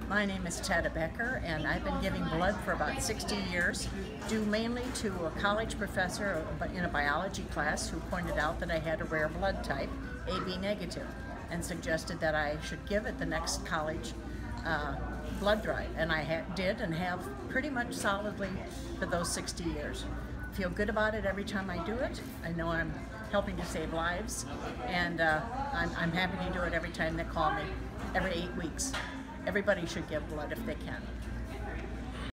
My name is Tedda Becker, and I've been giving blood for about 60 years, due mainly to a college professor in a biology class who pointed out that I had a rare blood type, AB negative, and suggested that I should give it the next college blood drive. And I did, and have pretty much solidly for those 60 years. Feel good about it every time I do it. I know I'm helping to save lives, and I'm happy to do it every time they call me, every 8 weeks. Everybody should give blood if they can.